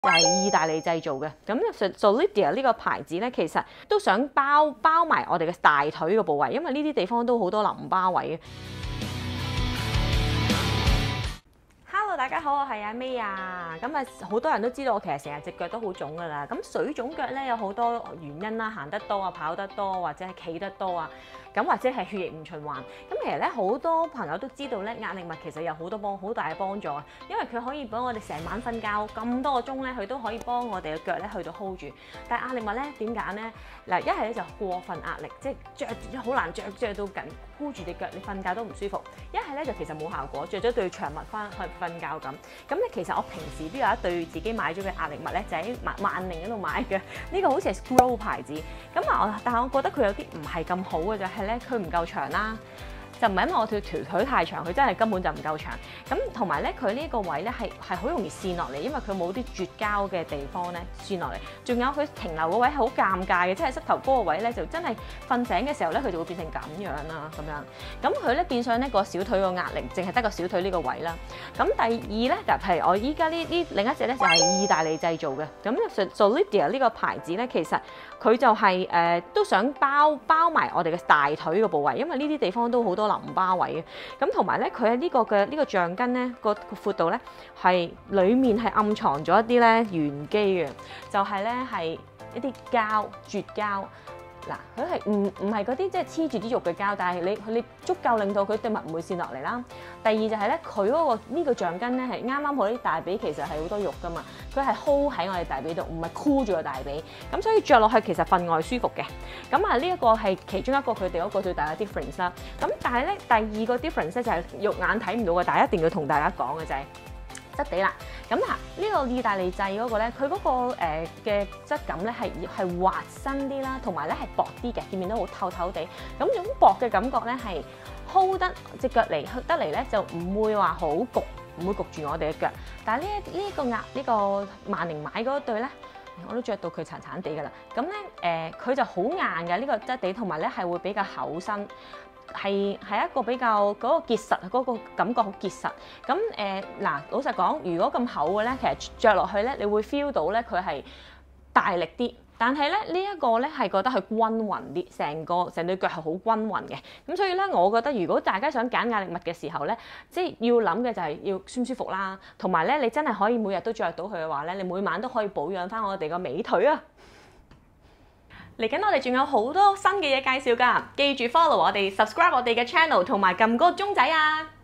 就係意大利製造嘅。咁 Solidia 呢個牌子咧，其實都想包埋我哋嘅大腿嘅部位，因為呢啲地方都好多淋巴位嘅。Hello， 大家好，我係阿 May 啊。咁啊，好多人都知道我其實成日隻腳都好腫噶啦。咁水腫腳咧有好多原因啦，行得多啊，跑得多或者係企得多啊。咁或者係血液唔循環，咁其實咧好多朋友都知道咧，壓力襪其實有好大嘅幫助啊，因為佢可以幫我哋成晚瞓覺咁多個鐘咧，佢都可以幫我哋嘅腳咧去到 hold 住。但係壓力襪咧點揀咧？嗱，一係咧就過分壓力，即係着好難着到緊箍住隻腳，你瞓覺都唔舒服；一係咧就其實冇效果，着咗對長襪翻去瞓覺咁。咁咧其實我平時都有一對自己買咗嘅壓力襪咧，就喺萬寧嗰度買嘅。呢個好似係 Scroll 牌子，咁啊，但係我覺得佢有啲唔係咁好嘅就係咧，佢唔夠長啦。就唔係因為我條腿太長，佢真係根本就唔夠長。咁同埋咧，佢呢個位咧係好容易跣落嚟，因為佢冇啲絕交嘅地方咧跣落嚟。仲有佢停留個位係好尷尬嘅，即係膝頭哥個位咧就真係瞓醒嘅時候咧，佢就會變成咁樣啦，咁樣。咁佢咧變相呢個小腿個壓力，淨係得個小腿呢個位啦。咁第二咧就係我依家呢另一隻咧就係意大利製造嘅。咁 Solidia 呢個牌子咧，其實佢就係都想包埋我哋嘅大腿嘅部位，因為呢啲地方都好多淋巴位嘅。咁同埋咧，佢喺呢個橡筋咧個闊度咧係裡面係暗藏咗一啲咧玄機嘅，就係咧係一啲膠絕膠。嗱，佢係唔係嗰啲即係黐住啲肉嘅膠，但係你足夠令到佢對襪唔會跣落嚟啦。第二就係咧，佢嗰個呢個橡筋咧係啱啱好啲大髀其實係好多肉噶嘛，佢係 hold 喺我哋大髀度，唔係箍住個大髀。咁所以着落去其實分外舒服嘅。咁啊，呢一個係其中一個佢哋嗰個最大嘅 difference 啦。咁但係咧第二個 difference 咧就係肉眼睇唔到嘅，但係一定要同大家講嘅就係質地啦。咁嗱，呢個意大利製嗰個咧，佢嗰個嘅質感咧係滑身啲啦，同埋咧係薄啲嘅，見面都好透透地。咁種薄嘅感覺咧係 hold 得隻腳嚟咧，就唔會話好焗，唔會焗住我哋嘅腳。但係呢個萬寧買嗰對咧，我都着到佢殘殘地㗎啦。咁咧佢就好硬嘅呢個質地，同埋咧係會比較厚身。係一個比較嗰個結實，嗰個感覺好結實。咁嗱，老實講，如果咁厚嘅咧，其實着落去咧，你會 feel 到咧佢係大力啲。但係咧呢一個咧係覺得佢均勻啲，成對腳係好均勻嘅。咁所以咧，我覺得如果大家想揀壓力襪嘅時候咧，即係要諗嘅就係要舒唔舒服啦，同埋咧你真係可以每日都着到佢嘅話咧，你每晚都可以保養翻我哋個美腿啊！嚟緊我哋仲有好多新嘅嘢介紹㗎，記住 follow 我哋 subscribe 我哋嘅 channel 同埋撳嗰個鐘仔啊！